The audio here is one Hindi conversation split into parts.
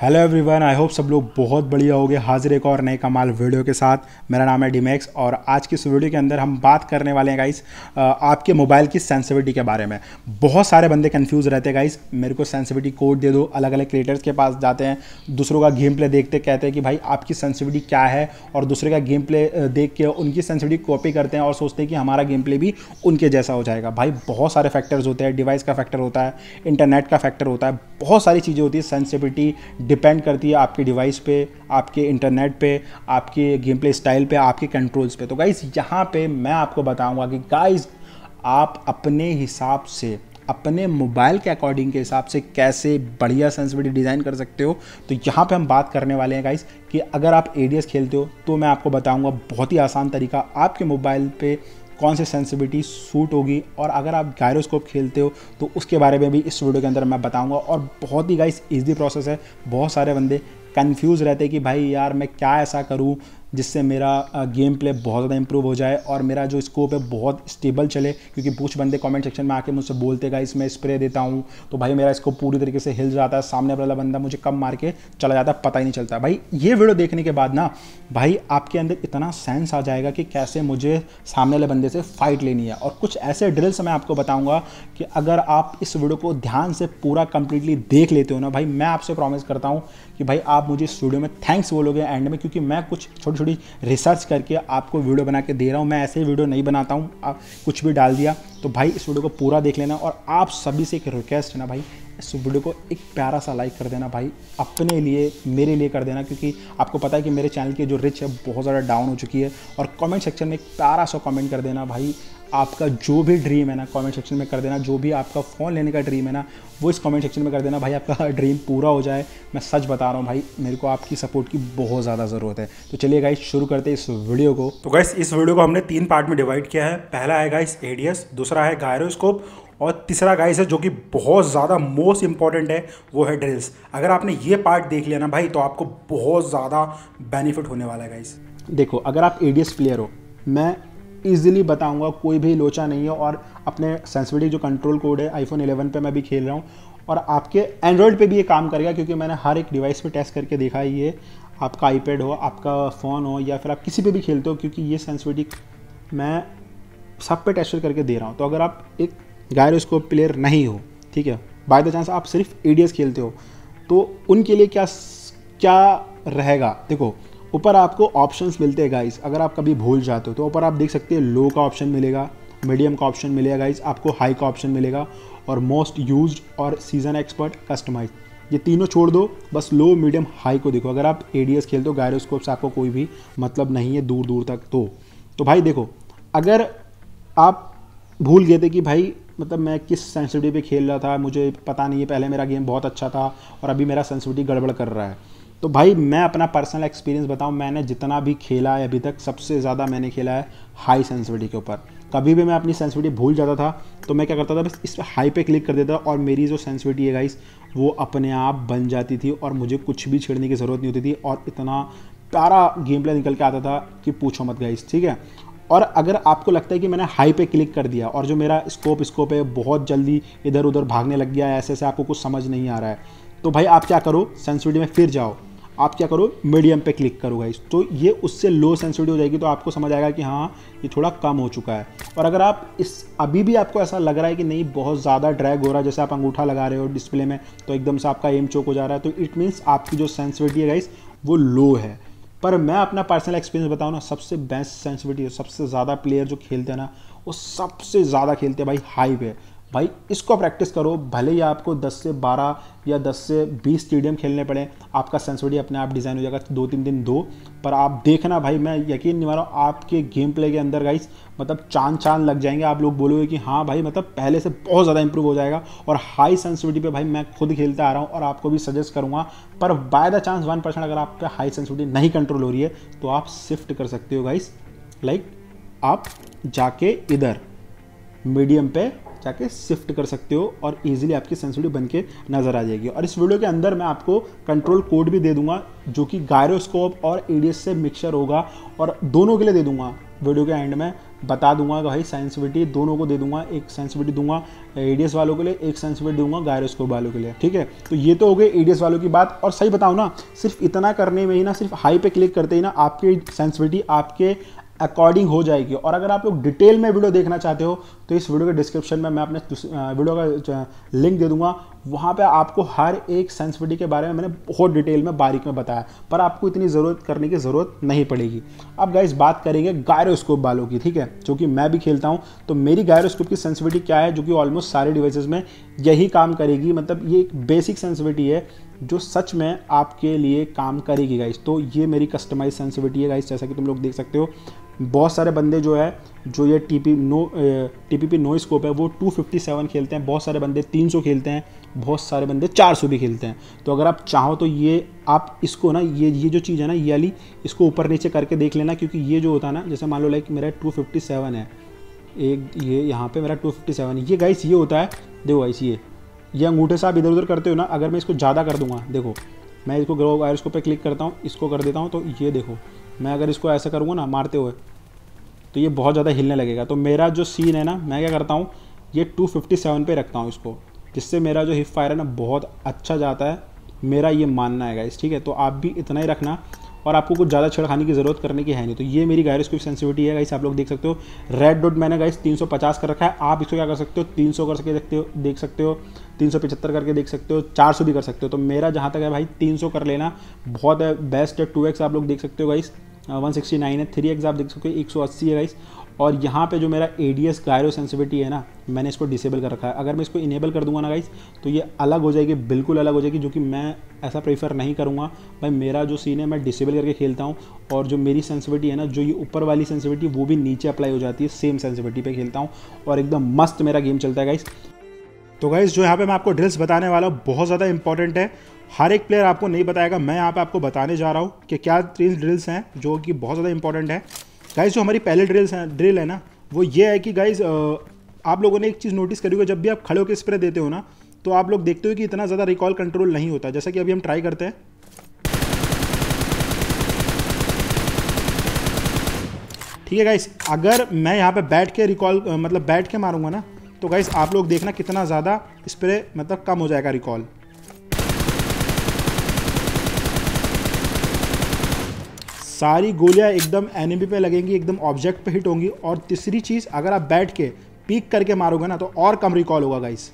हेलो एवरीवन, आई होप सब लोग बहुत बढ़िया होंगे। हाजिर एक और नए कमाल वीडियो के साथ। मेरा नाम है डीमैक्स और आज की इस वीडियो के अंदर हम बात करने वाले हैं गाइस आपके मोबाइल की सेंसिटिविटी के बारे में। बहुत सारे बंदे कंफ्यूज रहते हैं गाइस, मेरे को सेंसिटिविटी कोड दे दो। अलग अलग क्रिएटर्स के पास जाते हैं, दूसरों का गेम प्ले देखते कहते हैं कि भाई आपकी सेंसिटिविटी क्या है, और दूसरे का गेम प्ले देख के उनकी सेंसिटिविटी कॉपी करते हैं और सोचते हैं कि हमारा गेम प्ले भी उनके जैसा हो जाएगा। भाई बहुत सारे फैक्टर्स होते हैं, डिवाइस का फैक्टर होता है, इंटरनेट का फैक्टर होता है, बहुत सारी चीज़ें होती है। सेंसिटिविटी डिपेंड करती है आपके डिवाइस पे, आपके इंटरनेट पे, आपके गेम प्ले स्टाइल पे, आपके कंट्रोल्स पे। तो गाइस यहाँ पे मैं आपको बताऊंगा कि गाइस आप अपने हिसाब से, अपने मोबाइल के अकॉर्डिंग के हिसाब से कैसे बढ़िया सेंसिटिविटी डिज़ाइन कर सकते हो। तो यहाँ पे हम बात करने वाले हैं गाइस कि अगर आप एडीएस खेलते हो तो मैं आपको बताऊंगा बहुत ही आसान तरीका आपके मोबाइल पे कौन सी सेंसिटिविटी सूट होगी, और अगर आप गायरोस्कोप खेलते हो तो उसके बारे में भी इस वीडियो के अंदर मैं बताऊंगा। और बहुत ही गाइस ईजी प्रोसेस है। बहुत सारे बंदे कंफ्यूज रहते हैं कि भाई यार मैं क्या ऐसा करूं जिससे मेरा गेम प्ले बहुत ज़्यादा इंप्रूव हो जाए और मेरा जो स्कोप है बहुत स्टेबल चले। क्योंकि कुछ बंदे कमेंट सेक्शन में आके मुझसे बोलते गाइस मैं स्प्रे देता हूं तो भाई मेरा स्कोप पूरी तरीके से हिल जाता है, सामने वाला बंदा मुझे कब मार के चला जाता है पता ही नहीं चलता। भाई ये वीडियो देखने के बाद ना भाई आपके अंदर इतना सेंस आ जाएगा कि कैसे मुझे सामने वाले बंदे से फाइट लेनी है। और कुछ ऐसे ड्रिल्स मैं आपको बताऊंगा कि अगर आप इस वीडियो को ध्यान से पूरा कंप्लीटली देख लेते हो ना भाई, मैं आपसे प्रॉमिस करता हूँ कि भाई आप मुझे इस वीडियो में थैंक्स बोलोगे एंड में, क्योंकि मैं कुछ छोटी छोटी रिसर्च करके आपको वीडियो बना के दे रहा हूँ। मैं ऐसे ही वीडियो नहीं बनाता हूँ, आप कुछ भी डाल दिया। तो भाई इस वीडियो को पूरा देख लेना, और आप सभी से एक रिक्वेस्ट है ना भाई, इस वीडियो को एक प्यारा सा लाइक कर देना भाई, अपने लिए मेरे लिए कर देना, क्योंकि आपको पता है कि मेरे चैनल की जो रिच है बहुत ज़्यादा डाउन हो चुकी है। और कमेंट सेक्शन में एक प्यारा सा कमेंट कर देना भाई, आपका जो भी ड्रीम है ना कमेंट सेक्शन में कर देना। जो भी आपका फ़ोन लेने का ड्रीम है ना वो इस कमेंट सेक्शन में कर देना भाई, आपका ड्रीम पूरा हो जाए। मैं सच बता रहा हूँ भाई, मेरे को आपकी सपोर्ट की बहुत ज़्यादा ज़रूरत है। तो चलिए गाइस शुरू करते हैं इस वीडियो को। तो गाइस इस वीडियो को हमने 3 पार्ट में डिवाइड किया है। पहला है गाइस एडीएस, दूसरा है गायरोस्कोप, और तीसरा गाइस है जो कि बहुत ज़्यादा मोस्ट इंपॉर्टेंट है, वो है ड्रिल्स। अगर आपने ये पार्ट देख लिया ना भाई तो आपको बहुत ज़्यादा बेनिफिट होने वाला है गाइस। देखो अगर आप एडीएस प्लेयर हो, मैं ईजिली बताऊंगा, कोई भी लोचा नहीं है। और अपने सेंसिटिविटी जो कंट्रोल कोड है आईफोन 11 पे मैं भी खेल रहा हूँ, और आपके एंड्रॉयड पे भी ये काम करेगा, क्योंकि मैंने हर एक डिवाइस पे टेस्ट करके देखा है। ये आपका आईपैड हो, आपका फ़ोन हो, या फिर आप किसी पे भी खेलते हो, क्योंकि ये सेंसिटिविटी मैं सब पे टेस्ट करके दे रहा हूँ। तो अगर आप एक गायरोस्कोप प्लेयर नहीं हो, ठीक है, बाय द चांस आप सिर्फ एडीएस खेलते हो, तो उनके लिए क्या क्या रहेगा। देखो ऊपर आपको ऑप्शंस मिलते हैं गाइस, अगर आप कभी भूल जाते हो तो ऊपर आप देख सकते हैं लो का ऑप्शन मिलेगा, मीडियम का ऑप्शन मिलेगा गाइस, आपको हाई का ऑप्शन मिलेगा, और मोस्ट यूज्ड और सीजन एक्सपर्ट कस्टमाइज, ये तीनों छोड़ दो, बस लो मीडियम हाई को देखो। अगर आप एडीएस खेलते हो गायरोस्कोप से आपको कोई भी मतलब नहीं है दूर दूर तक। तो भाई देखो, अगर आप भूल गए थे कि भाई मतलब मैं किस सेंसिटिविटी पे खेल रहा था, मुझे पता नहीं है, पहले मेरा गेम बहुत अच्छा था और अभी मेरा सेंसिटिविटी गड़बड़ कर रहा है, तो भाई मैं अपना पर्सनल एक्सपीरियंस बताऊं, मैंने जितना भी खेला है अभी तक सबसे ज़्यादा मैंने खेला है हाई सेंसिटिविटी के ऊपर। कभी भी मैं अपनी सेंसिटिविटी भूल जाता था तो मैं क्या करता था, बस इस पर हाई पे क्लिक कर देता और मेरी जो सेंसिटिविटी है गाइस वो अपने आप बन जाती थी, और मुझे कुछ भी छेड़ने की ज़रूरत नहीं होती थी, और इतना प्यारा गेम प्ले निकल के आता था कि पूछो मत गाइस, ठीक है। और अगर आपको लगता है कि मैंने हाई पे क्लिक कर दिया और जो मेरा स्कोप है बहुत जल्दी इधर उधर भागने लग गया है, ऐसे आपको कुछ समझ नहीं आ रहा है, तो भाई आप क्या करो, सेंसिटिविटी में फिर जाओ, आप क्या करो मीडियम पे क्लिक करो गाइस, तो ये उससे लो सेंसिटिविटी हो जाएगी, तो आपको समझ आएगा कि हाँ ये थोड़ा कम हो चुका है। और अगर आप अभी भी आपको ऐसा लग रहा है कि नहीं बहुत ज़्यादा ड्रैग हो रहा है, जैसे आप अंगूठा लगा रहे हो डिस्प्ले में तो एकदम से आपका एम चोक हो जा रहा है, तो इट मीन्स आपकी जो सेंसिटिविटी है गाइस वो लो है। पर मैं अपना पर्सनल एक्सपीरियंस बताऊँ ना, सबसे बेस्ट सेंसिटिविटी, सबसे ज़्यादा प्लेयर जो खेलते हैं ना वो सबसे ज़्यादा खेलते हैं भाई हाई पे। भाई इसको प्रैक्टिस करो, भले ही आपको 10 से 12 या 10 से 20 स्टेडियम खेलने पड़े, आपका सेंसिटिविटी अपने आप डिज़ाइन हो जाएगा 2-3 दिन दो। पर आप देखना भाई, मैं यकीन नहीं मानो आपके गेम प्ले के अंदर गाइस मतलब चांद लग जाएंगे। आप लोग बोलोगे कि हाँ भाई मतलब पहले से बहुत ज़्यादा इंप्रूव हो जाएगा। और हाई सेंसिटिविटी पे भाई मैं खुद खेलता आ रहा हूँ और आपको भी सजेस्ट करूँगा। पर बाय द चांस 1% अगर आप पे हाई सेंसिटिविटी नहीं कंट्रोल हो रही है तो आप शिफ्ट कर सकते हो गाइस, लाइक आप जाके इधर मीडियम पे जाके शिफ्ट कर सकते हो और इजीली आपकी सेंसिटिविटी बन के नज़र आ जाएगी। और इस वीडियो के अंदर मैं आपको कंट्रोल कोड भी दे दूंगा जो कि गायरोस्कोप और एडीएस से मिक्सचर होगा, और दोनों के लिए दे दूंगा वीडियो के एंड में। बता दूंगा भाई सेंसिटिविटी दोनों को दे दूंगा, एक सेंसिटिविटी दूंगा एडीएस वालों के लिए, एक सेंसिटिविटी दूंगा गायरोस्कोप वालों के लिए, ठीक है। तो ये तो हो गई एडीएस वालों की बात। और सही बताऊं ना, सिर्फ इतना करने में ही ना, सिर्फ हाई पे क्लिक करते ही ना आपकी सेंसिटिविटी आपके अकॉर्डिंग हो जाएगी। और अगर आप लोग डिटेल में वीडियो देखना चाहते हो तो इस वीडियो के डिस्क्रिप्शन में मैं अपने वीडियो का लिंक दे दूंगा, वहाँ पे आपको हर एक सेंसिटिविटी के बारे में मैंने बहुत डिटेल में बारीक में बताया, पर आपको इतनी ज़रूरत करने की ज़रूरत नहीं पड़ेगी। अब गाइस बात करेंगे गायरोस्कोप वालों की, ठीक है, जो कि मैं भी खेलता हूँ। तो मेरी गायरोस्कोप की सेंसिटिविटी क्या है, जो कि ऑलमोस्ट सारे डिवाइसेस में यही काम करेगी। मतलब ये एक बेसिक सेंसिटिविटी है जो सच में आपके लिए काम करेगी गाइस। तो ये मेरी कस्टमाइज सेंसिटिविटी है गाइस, जैसा कि तुम लोग देख सकते हो। बहुत सारे बंदे जो है जो ये टीपीपी नो स्कोप है वो 257 खेलते हैं, बहुत सारे बंदे 300 खेलते हैं, बहुत सारे बंदे 400 भी खेलते हैं। तो अगर आप चाहो तो ये आप इसको ना ये जो चीज़ है ना, ये वाली इसको ऊपर नीचे करके देख लेना, क्योंकि ये जो होता है ना, जैसे मान लो लाइक मेरा 257 है, एक ये यहाँ पे मेरा 257 ये गाइस ये होता है, देखो गाइस ये अंगूठे से आप इधर उधर करते हो ना, अगर मैं इसको ज़्यादा कर दूंगा, देखो मैं इसको ग्रो गायरोस्कोप पे क्लिक करता हूँ, इसको कर देता हूँ, तो ये देखो मैं अगर इसको ऐसा करूँगा ना मारते हुए, तो ये बहुत ज़्यादा हिलने लगेगा। तो मेरा जो सीन है ना, मैं क्या करता हूँ, ये 257 पे रखता हूँ इसको, जिससे मेरा जो हिप फायर है ना बहुत अच्छा जाता है, मेरा ये मानना है गाइस, ठीक है। तो आप भी इतना ही रखना और आपको कुछ ज़्यादा छेड़खानी की ज़रूरत करने की है नहीं। तो ये मेरी गायरोस्कोप सेंसिटिविटी है गाइस, आप लोग देख सकते हो। रेड डॉट मैंने गाइस 350 कर रखा है, आप इसको क्या कर सकते हो 300 कर सकते हो, देख सकते हो 375 करके देख सकते हो, 400 भी कर सकते हो। तो मेरा जहाँ तक है भाई 300 कर लेना बहुत है, बेस्ट है। 2x आप लोग देख सकते हो गाइस 169 है, 3x आप देख सकते हो 180 है गाइस। और यहाँ पे जो मेरा एडीएस गायरो सेंसिटिविटी है ना, मैंने इसको डिसेबल कर रखा है। अगर मैं इसको इनेबल कर दूंगा ना गाइस, तो ये अलग हो जाएगी, बिल्कुल अलग हो जाएगी, जो कि मैं ऐसा प्रेफर नहीं करूँगा भाई। मेरा जो सीन है मैं डिसेबल करके खेलता हूँ, और जो मेरी सेंसिटिविटी है ना, जो ये ऊपर वाली सेंसिटिविटी वो भी नीचे अप्लाई हो जाती है, सेम सेंसिटिविटी पे खेलता हूँ और एकदम मस्त मेरा गेम चलता है गाइस। तो गाइस जो यहाँ पे मैं आपको ड्रिल्स बताने वाला हूँ बहुत ज़्यादा इंपॉर्टेंट है, हर एक प्लेयर आपको नहीं बताएगा, मैं यहाँ पे आपको बताने जा रहा हूँ कि क्या 3 ड्रिल्स हैं जो कि बहुत ज़्यादा इंपॉर्टेंट है गाइस। जो हमारी पहले ड्रिल है ना, वो ये है कि गाइस आप लोगों ने एक चीज़ नोटिस करी होगी, जब भी आप खड़े होकर स्प्रे देते हो ना, तो आप लोग देखते हो कि इतना ज़्यादा रिकॉल कंट्रोल नहीं होता। जैसा कि अभी हम ट्राई करते हैं, ठीक है गाइस। अगर मैं यहाँ पे बैठ के रिकॉल मतलब बैठ के मारूंगा ना, तो गाइस आप लोग देखना कितना ज़्यादा स्प्रे मतलब कम हो जाएगा रिकॉल। सारी गोलियां एकदम एनिमी पे लगेंगी, एकदम ऑब्जेक्ट पे हिट होंगी। और तीसरी चीज़, अगर आप बैठ के पीक करके मारोगे ना, तो और कम रिकॉल होगा गाइस।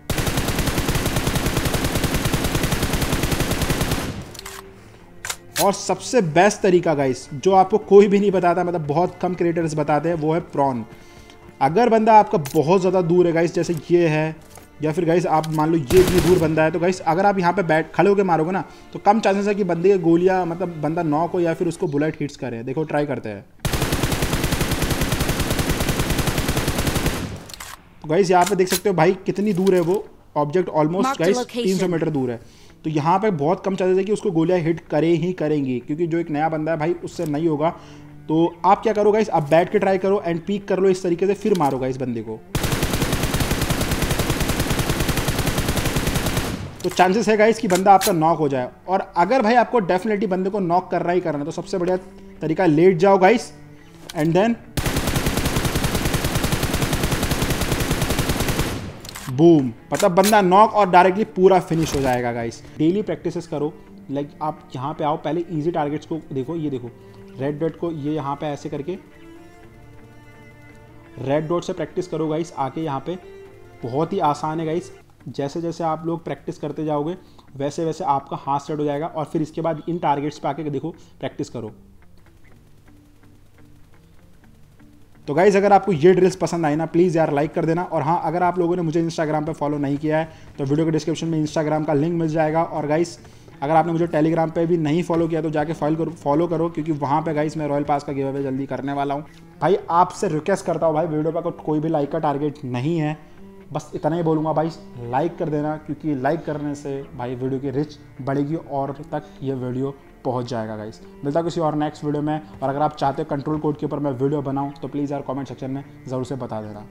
और सबसे बेस्ट तरीका गाइस, जो आपको कोई भी नहीं बताता, मतलब बहुत कम क्रिएटर्स बताते हैं, वो है प्रॉन। अगर बंदा आपका बहुत ज़्यादा दूर है गाइस, जैसे ये है, या फिर गाइस आप मान लो ये इतनी दूर बंदा है, तो गाइस अगर आप यहाँ पे खड़े होकर मारोगे ना, तो कम चांसेस है कि बंदे की गोलियाँ मतलब बंदा नॉक हो या फिर उसको बुलेट हिट्स करे। देखो ट्राई करते हैं। तो गाइस यहाँ पे देख सकते हो भाई कितनी दूर है वो ऑब्जेक्ट, ऑलमोस्ट गाइस 300 मीटर दूर है। तो यहाँ पे बहुत कम चांसेस है कि उसको गोलियाँ हिट करे ही करेंगी, क्योंकि जो एक नया बंदा है भाई उससे नहीं होगा। तो आप क्या करो गाइस, आप बैठ के ट्राई करो एंड पीक कर लो इस तरीके से, फिर मारो गाइस बंदे को। तो चांसेस है गाइस कि बंदा आपका नॉक हो जाए। और अगर भाई आपको डेफिनेटली बंदे को नॉक करना ही करना है, तो सबसे बढ़िया तरीका लेट जाओ गाइस एंड देन बूम, मतलब बंदा नॉक और डायरेक्टली पूरा फिनिश हो जाएगा गाइस। डेली प्रैक्टिसेस करो, लाइक आप यहाँ पे आओ, पहले इजी टारगेट्स को देखो। ये देखो रेड डॉट को ये यहाँ पे ऐसे करके रेड डॉट से प्रैक्टिस करो गाइस। आके यहाँ पे बहुत ही आसान है गाइस, जैसे जैसे आप लोग प्रैक्टिस करते जाओगे वैसे वैसे आपका हाथ सेट हो जाएगा। और फिर इसके बाद इन टारगेट्स पे आके देखो प्रैक्टिस करो। तो गाइज़ अगर आपको ये ड्रिल्स पसंद आई ना, प्लीज़ यार लाइक कर देना। और हाँ, अगर आप लोगों ने मुझे इंस्टाग्राम पे फॉलो नहीं किया है तो वीडियो के डिस्क्रिप्शन में इंस्टाग्राम का लिंक मिल जाएगा। और गाइज़ अगर आपने मुझे टेलीग्राम पे भी नहीं फॉलो किया तो जाके फॉलो करो, क्योंकि वहाँ पे गाइज़ मैं रॉयल पास का गिव अवे जल्दी करने वाला हूँ। भाई आपसे रिक्वेस्ट करता हूँ भाई, वीडियो पर कोई भी लाइक का टारगेट नहीं है, बस इतना ही बोलूँगा भाई, लाइक कर देना, क्योंकि लाइक करने से भाई वीडियो की रिच बढ़ेगी और तक ये वीडियो पहुंच जाएगा गाइस। मिलता किसी और नेक्स्ट वीडियो में। और अगर आप चाहते हो कंट्रोल कोड के ऊपर मैं वीडियो बनाऊं तो प्लीज़ यार कमेंट सेक्शन में ज़रूर से बता देना।